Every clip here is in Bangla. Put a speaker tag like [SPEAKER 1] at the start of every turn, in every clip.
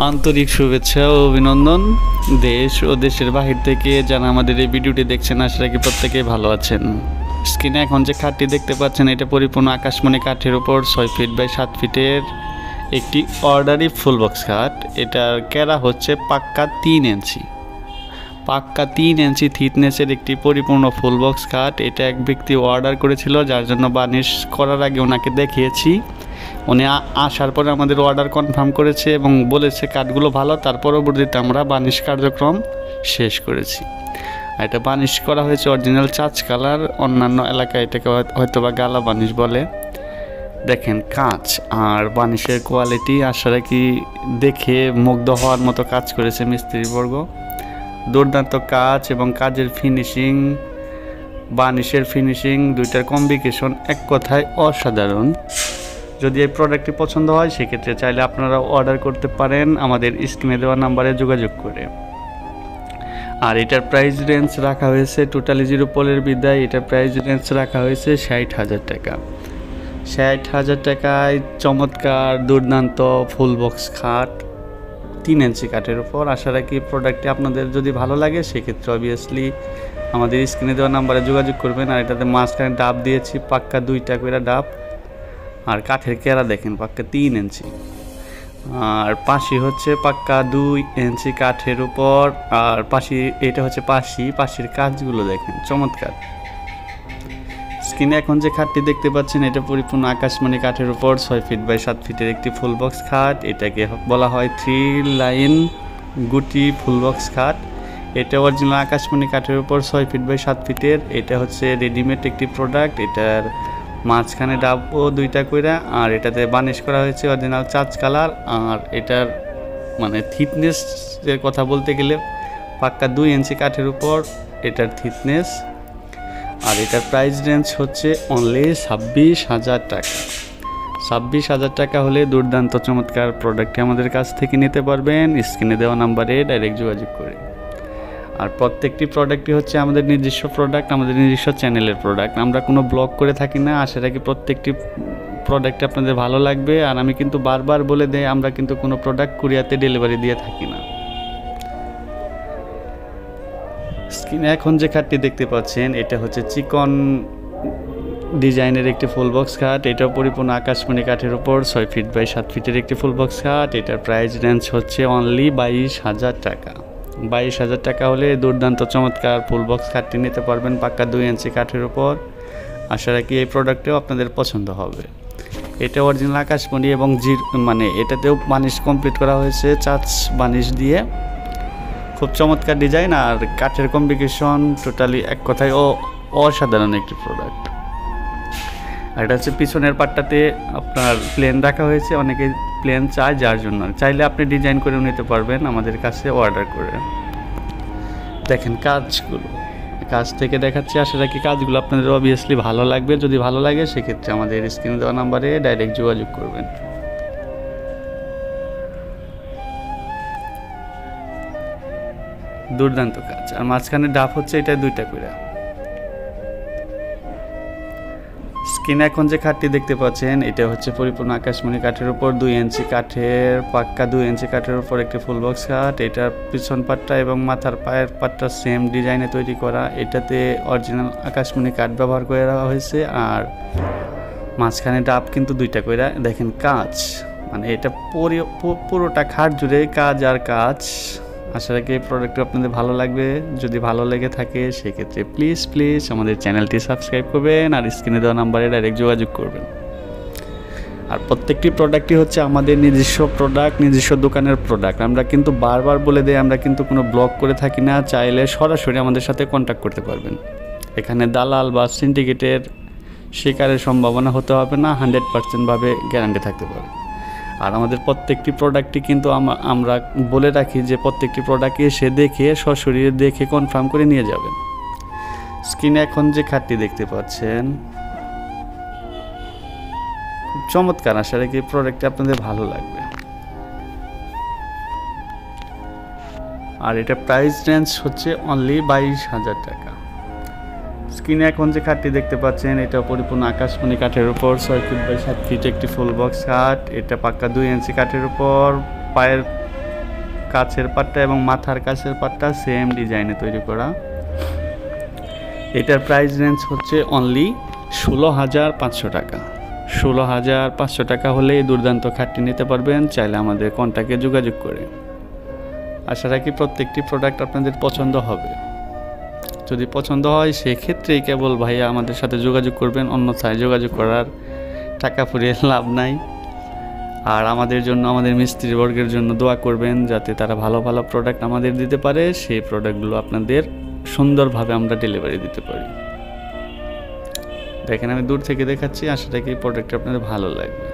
[SPEAKER 1] আন্তরিক শুভেচ্ছা ও অভিনন্দন। দেশ ও দেশের বাহির থেকে যারা আমাদের এই ভিডিওটি দেখছেন, আশা রাখি প্রত্যেকেই ভালো আছেন। স্ক্রিনে এখন যে খাটটি দেখতে পাচ্ছেন, এটা পরিপূর্ণ আকাশমণি কাঠের উপর 6 ফিট বাই 7 ফিটের একটি অর্ডারি ফুল বক্স খাট। এটার ক্যারা হচ্ছে পাক্কা 3 ইঞ্চি, পাক্কা 3 ইঞ্চি থিকনেসের একটি পরিপূর্ণ ফুল বক্স খাট। এটা এক ব্যক্তি অর্ডার করেছিল, যার জন্য বার্নিশ করার আগে ওনাকে দেখিয়েছি। উনি আসার পরে আমাদের অর্ডার কনফার্ম করেছে এবং বলেছে কাঠগুলো ভালো। তার পরবর্তীতে আমরা বার্নিশ কার্যক্রম শেষ করেছি। এটা বার্নিশ করা হয়েছে অরিজিনাল চাচ কালার, অন্যান্য এলাকায় এটাকে হয়তো বা গালা বার্নিশ বলে। দেখেন কাঁচ আর বার্নিশের কোয়ালিটি আশা রাখি দেখে মুগ্ধ হওয়ার মতো কাজ করেছে মিস্ত্রিবর্গ। দুর্দান্ত কাজ এবং কাজের ফিনিশিং, বার্নিশের ফিনিশিং দুইটার কম্বিনেশন এক কথায় অসাধারণ। যদি এই প্রোডাক্টটি পছন্দ হয় সেক্ষেত্রে চাইলে আপনারা অর্ডার করতে পারেন আমাদের স্ক্রিনে দেওয়া নাম্বারে যোগাযোগ করে। আর এটার প্রাইস রেঞ্জ রাখা হয়েছে টোটালি জিরো পলের বিদায়। এটার প্রাইস রেঞ্জ রাখা হয়েছে 60,000 টাকা। 60,000 টাকায় চমৎকার দুর্দান্ত ফুল বক্স খাট 3 ইঞ্চি কাঠের উপর। আশা রাখি প্রোডাক্টটি আপনাদের যদি ভালো লাগে সেক্ষেত্রে অবভিয়াসলি আমাদের স্ক্রিনে দেওয়া নাম্বারে যোগাযোগ করবেন। আর এটাতে মাঝখানে ডাব দিয়েছি পাক্কা 2টা করে ডাব। আর কাঠের কেরা দেখেন পাক্কা 3 ইঞ্চি, আর পাশি হচ্ছে পাক্কা 2 ইঞ্চি কাঠের উপর। আর পাশি এটা হচ্ছে পাশির কাজগুলো দেখেন চমৎকার। স্ক্রিনে এখন যে খাটটি দেখতে পাচ্ছেন, এটা পরিপূর্ণ আকাশমণি কাঠের উপর 6 ফিট বাই 7 ফিটের একটি ফুল বক্স খাট। এটাকে বলা হয় 3 লাইন গুটি ফুল বক্স খাট। এটা অরিজিনাল আকাশমণি কাঠের উপর 6 ফিট বাই 7 ফিটের। এটা হচ্ছে রেডিমেড একটি প্রোডাক্ট। এটার মাঝখানে ডাবও 2টা কইরা, আর এটাতে বার্নিশ করা হয়েছে অরিজিনাল চাচ কালার। আর এটার মানে থিকনেসের কথা বলতে গেলে পাক্কা 2 ইঞ্চি কাঠের উপর এটার থিকনেস। আর এটার প্রাইস রেঞ্জ হচ্ছে অনলি 26,000 টাকা। 26,000 টাকা হলে দুর্দান্ত চমৎকার প্রোডাক্টটি আমাদের কাছ থেকে নিতে পারবেন স্ক্রিনে দেওয়া নাম্বারে ডাইরেক্ট যোগাযোগ করে। আর প্রত্যেকটি প্রোডাক্টই হচ্ছে আমাদের নিজস্ব প্রোডাক্ট, আমাদের নিজস্ব চ্যানেলের প্রোডাক্ট। আমরা কোনো ব্লগ করে থাকি না। আশা রাখি প্রত্যেকটি প্রোডাক্ট আপনাদের ভালো লাগবে। আর আমি কিন্তু বারবার বলে দেই, আমরা কিন্তু কোনো প্রোডাক্ট কুরিয়াতে ডেলিভারি দিয়ে থাকি না। স্ক্রিনে এখন যে খাটটি দেখতে পাচ্ছেন, এটা হচ্ছে চিকন ডিজাইনের একটি ফুল বক্স খাট। এটাও পরিপূর্ণ আকাশমণি কাঠের উপর 6 ফিট বাই 7 ফিটের একটি ফুল বক্স খাট। এটার প্রাইস রেঞ্জ হচ্ছে অনলি 22,000 টাকা। 22,000 টাকা হলে দুর্দান্ত চমৎকার ফুল বক্স খাটটি নিতে পারবেন পাক্কা 2 ইঞ্চি কাঠের উপর। আশা রাখি এই প্রোডাক্টটিও আপনাদের পছন্দ হবে। এটা অরিজিনাল আকাশমণি এবং মানে এটাতেও বার্নিশ কমপ্লিট করা হয়েছে চাচ বার্নিশ দিয়ে। খুব চমৎকার ডিজাইন আর কাঠের কম্বিনেশন টোটালি এক কথায় অসাধারণ একটি প্রোডাক্ট। আর এটা হচ্ছে পিছনের পাটটাতে আপনার প্লেন রাখা হয়েছে। অনেকে প্লেন চায়, যার জন্য চাইলে আপনি ডিজাইন করে নিতে পারবেন আমাদের কাছে অর্ডার করে। দেখেন কাজগুলো কাজ থেকে দেখাচ্ছি। আশা রাখি কাজগুলো আপনাদের অবভিয়াসলি ভালো লাগবে। যদি ভালো লাগে সেক্ষেত্রে আমাদের স্ক্রিনে দেওয়া নাম্বারে ডাইরেক্ট যোগাযোগ করবেন। দুর্দান্ত কাজ। আর মাঝখানে ডাব হচ্ছে এটা 2টা করে। স্ক্রিনে এখন যে খাটটি দেখতে পাচ্ছেন, এটা হচ্ছে পরিপূর্ণ আকাশমণি কাঠের উপর 2 ইঞ্চি কাঠের পাক্কা 2 ইঞ্চি কাঠের উপর একটি ফুল বক্স খাট। এটার পিছন পাটটা এবং মাথার পায়ের পাটটা সেম ডিজাইনে তৈরি করা। এটাতে অরিজিনাল আকাশমণি কাঠ ব্যবহার করে দেওয়া হয়েছে। আর মাঝখানে ডাব কিন্তু 2টা করে। দেখেন কাজ, মানে এটা পুরোটা খাট জুড়ে কাজ আর কাজ। আশা রাখি এই প্রোডাক্টটি আপনাদের ভালো লাগবে। যদি ভালো লেগে থাকে সেক্ষেত্রে প্লিজ আমাদের চ্যানেলটি সাবস্ক্রাইব করবেন আর স্ক্রিনে দেওয়া নাম্বারে ডাইরেক্ট যোগাযোগ করবেন। আর প্রত্যেকটি প্রোডাক্টই হচ্ছে আমাদের নিজস্ব প্রোডাক্ট, নিজস্ব দোকানের প্রোডাক্ট। আমরা কিন্তু বারবার বলে দেই, আমরা কিন্তু কোনো ব্লগ করে থাকি না। চাইলে সরাসরি আমাদের সাথে কন্ট্যাক্ট করতে পারবেন। এখানে দালাল বা সিন্ডিকেটের শিকারের সম্ভাবনা হতে হবে না, 100% ভাবে গ্যারান্টি থাকতে পারে। আর আমাদের প্রত্যেকটি প্রোডাক্টই কিন্তু আমরা বলে রাখি যে প্রত্যেকটি প্রোডাক্ট এসে দেখে সশরীরে দেখে কনফার্ম করে নিয়ে যাবেন। স্ক্রিনে এখন যে খাটটি দেখতে পাচ্ছেন খুব চমৎকার। আশা রাখি প্রোডাক্টটি আপনাদের ভালো লাগবে। আর এটা প্রাইস রেঞ্জ হচ্ছে অনলি 22,000 টাকা। স্ক্রিনে এখন যে খাটটি দেখতে পাচ্ছেন, এটা পরিপূর্ণ আকাশমণি কাঠের উপর 6 ফিট বাই 7 ফিট একটি ফুল বক্স খাট। এটা পাক্কা 2 ইঞ্চি কাঠের উপর। পায়ের কাছের পাটটা এবং মাথার কাছের পাটটা সেম ডিজাইনে তৈরি করা। এটার প্রাইস রেঞ্জ হচ্ছে অনলি 16,500 টাকা। 16,500 টাকা হলে এই দুর্দান্ত খাটটি নিতে পারবেন, চাইলে আমাদের কন্ট্যাক্টে যোগাযোগ করে। আশা রাখি প্রত্যেকটি প্রোডাক্ট আপনাদের পছন্দ হবে। যদি পছন্দ হয় সেক্ষেত্রেই কেবল ভাইয়া আমাদের সাথে যোগাযোগ করবেন, অন্যথায় যোগাযোগ করার টাকা ফুরিয়ে লাভ নাই। আর আমাদের জন্য, আমাদের মিস্ত্রিবর্গের জন্য দোয়া করবেন যাতে তারা ভালো ভালো প্রোডাক্ট আমাদের দিতে পারে, সেই প্রোডাক্টগুলো আপনাদের সুন্দরভাবে আমরা ডেলিভারি দিতে পারি। দেখেন আমি দূর থেকে দেখাচ্ছি, আশা রাখি এই প্রোডাক্টটা আপনাদের ভালো লাগবে।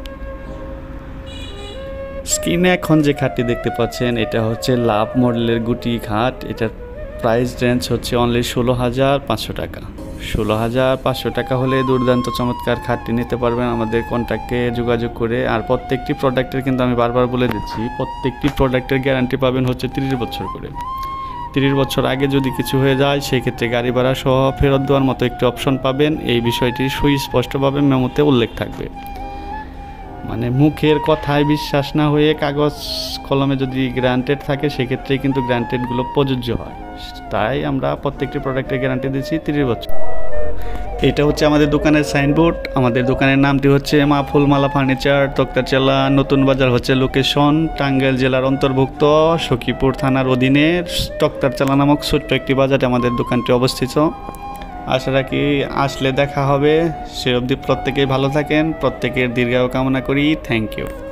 [SPEAKER 1] স্ক্রিনে এখন যে খাটটি দেখতে পাচ্ছেন এটা হচ্ছে লাভ মডেলের গুটি খাট। এটার প্রাইস রেঞ্জ হচ্ছে অনলি 16,500 টাকা। 16,500 টাকা হলে দুর্দান্ত চমৎকার খাটটি নিতে পারবেন আমাদের কন্ট্যাক্টে যোগাযোগ করে। আর প্রত্যেকটি প্রোডাক্টের কিন্তু আমি বারবার বলে দিচ্ছি, প্রত্যেকটি প্রোডাক্টের গ্যারান্টি পাবেন হচ্ছে 30 বছর করে। 30 বছর আগে যদি কিছু হয়ে যায় সেক্ষেত্রে গাড়ি ভাড়া সহ ফেরত দেওয়ার মতো একটি অপশন পাবেন। এই বিষয়টি সুস্পষ্টভাবে মেমোতে উল্লেখ থাকবে। মানে মুখের কথায় বিশ্বাস না হয়ে কাগজ কলমে যদি গ্যারান্টেড থাকে সেক্ষেত্রে কিন্তু গ্যারান্টেডগুলো প্রযোজ্য হয়। তাই আমরা প্রত্যেকটি প্রোডাক্টের গ্যারান্টি দিচ্ছি 30 বছর। এটা হচ্ছে আমাদের দোকানের সাইনবোর্ড। আমাদের দোকানের নামটি হচ্ছে মা ফুলমালা ফার্নিচার, তক্তারচালা, নতুন বাজার হচ্ছে লোকেশন, টাঙ্গাইল জেলার অন্তর্ভুক্ত সখীপুর থানার অধীনে তক্তারচালা নামক ছোট্ট একটি বাজারে আমাদের দোকানটি অবস্থিত। আশা রাখি আসলে দেখা হবে। সে অবধি প্রত্যেকেই ভালো থাকেন, প্রত্যেকের দীর্ঘায়ু কামনা করি। Thank you.